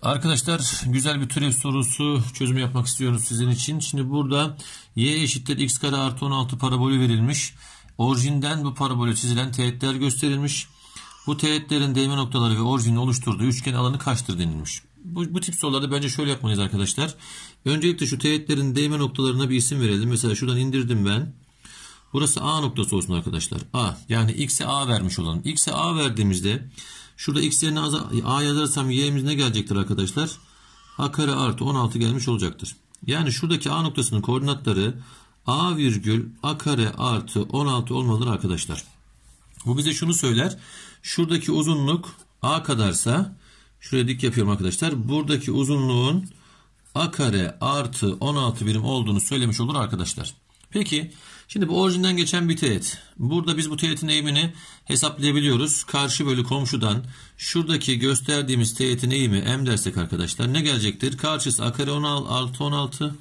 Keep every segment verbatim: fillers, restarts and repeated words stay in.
Arkadaşlar güzel bir türev sorusu çözümü yapmak istiyoruz sizin için. Şimdi burada y eşittir x kare artı on altı parabolü verilmiş. Orijinden bu parabole çizilen teğetler gösterilmiş. Bu teğetlerin değme noktaları ve orijinin oluşturduğu üçgen alanı kaçtır denilmiş. Bu, bu tip sorularda bence şöyle yapmalıyız arkadaşlar. Öncelikle şu teğetlerin değme noktalarına bir isim verelim. Mesela şuradan indirdim ben. Burası A noktası olsun arkadaşlar. A, yani x'e A vermiş olalım. X'e A verdiğimizde şurada x yerine A yazarsam y'miz ne gelecektir arkadaşlar? A kare artı on altı gelmiş olacaktır. Yani şuradaki A noktasının koordinatları A virgül A kare artı on altı olmalıdır arkadaşlar. Bu bize şunu söyler. Şuradaki uzunluk A kadarsa, şuraya dik yapıyorum arkadaşlar. Buradaki uzunluğun A kare artı on altı birim olduğunu söylemiş olur arkadaşlar. Peki şimdi bu orijinden geçen bir teğet. Burada biz bu teğetin eğimini hesaplayabiliyoruz. Karşı bölü komşudan şuradaki gösterdiğimiz teğetin eğimi m dersek arkadaşlar ne gelecektir? Karşısı a kare on altı on altı.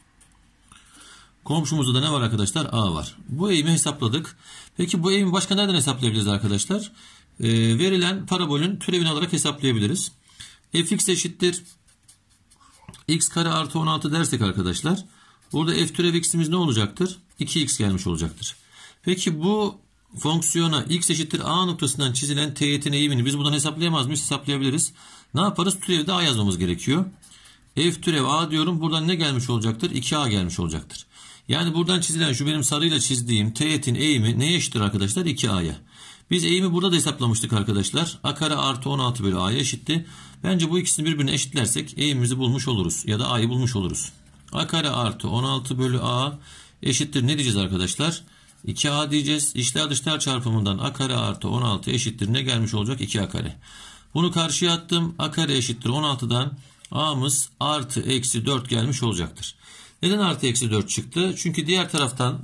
Komşumuzda da ne var arkadaşlar? A var. Bu eğimi hesapladık. Peki bu eğimi başka nereden hesaplayabiliriz arkadaşlar? Ee, verilen parabolün türevini alarak hesaplayabiliriz. Fx eşittir x kare artı on altı dersek arkadaşlar. Burada f türev x'imiz ne olacaktır? iki x gelmiş olacaktır. Peki bu fonksiyona x eşittir a noktasından çizilen teğetin eğimini biz buradan hesaplayamaz mıyız? Hesaplayabiliriz. Ne yaparız? Türevde a yazmamız gerekiyor. F türev a diyorum. Buradan ne gelmiş olacaktır? iki a gelmiş olacaktır. Yani buradan çizilen şu benim sarıyla çizdiğim teğetin eğimi neye eşittir arkadaşlar? iki a'ya. Biz eğimi burada da hesaplamıştık arkadaşlar. A kare artı on altı bölü a'ya eşitti. Bence bu ikisini birbirine eşitlersek eğimimizi bulmuş oluruz. Ya da a'yı bulmuş oluruz. A kare artı on altı bölü a eşittir ne diyeceğiz arkadaşlar? iki a diyeceğiz. İçler dışlar çarpımından a kare artı on altı eşittir ne gelmiş olacak? iki a kare. Bunu karşıya attım. A kare eşittir on altıdan a'mız artı eksi dört gelmiş olacaktır. Neden artı eksi dört çıktı? Çünkü diğer taraftan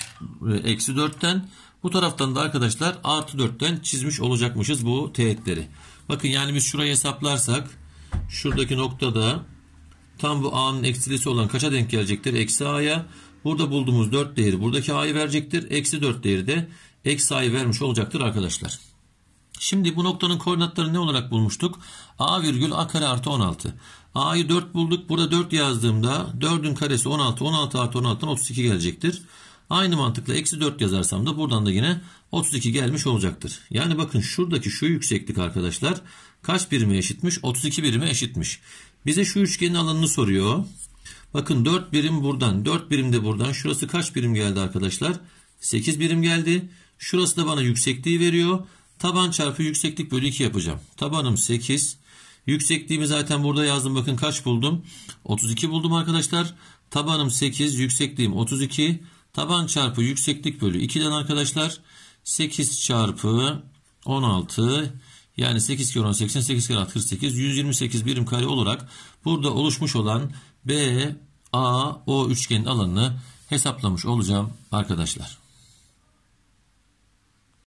eksi dörtten bu taraftan da arkadaşlar artı dörtten çizmiş olacakmışız bu teğetleri. Bakın yani biz şurayı hesaplarsak şuradaki noktada tam bu a'nın eksilisi olan kaça denk gelecektir? Eksi a'ya. Burada bulduğumuz dört değeri buradaki a'yı verecektir. Eksi dört değeri de eksi a'yı vermiş olacaktır arkadaşlar. Şimdi bu noktanın koordinatlarını ne olarak bulmuştuk? A virgül a kare artı on altı. A'yı dört bulduk. Burada dört yazdığımda dördün karesi on altı. on altı artı on altıdan otuz iki gelecektir. Aynı mantıkla eksi dört yazarsam da buradan da yine otuz iki gelmiş olacaktır. Yani bakın şuradaki şu yükseklik arkadaşlar kaç birime eşitmiş? otuz iki birime eşitmiş. Bize şu üçgenin alanını soruyor. Bakın dört birim buradan, dört birim de buradan. Şurası kaç birim geldi arkadaşlar? sekiz birim geldi. Şurası da bana yüksekliği veriyor. Taban çarpı yükseklik bölü iki yapacağım. Tabanım sekiz. Yüksekliğimi zaten burada yazdım. Bakın kaç buldum? otuz iki buldum arkadaşlar. Tabanım sekiz, yüksekliğim otuz iki. Taban çarpı yükseklik bölü ikiden arkadaşlar sekiz çarpı on altı, yani sekiz kere on seksen, sekiz kere altı kırk sekiz, yüz yirmi sekiz birim kare olarak burada oluşmuş olan B A O üçgenin alanını hesaplamış olacağım arkadaşlar.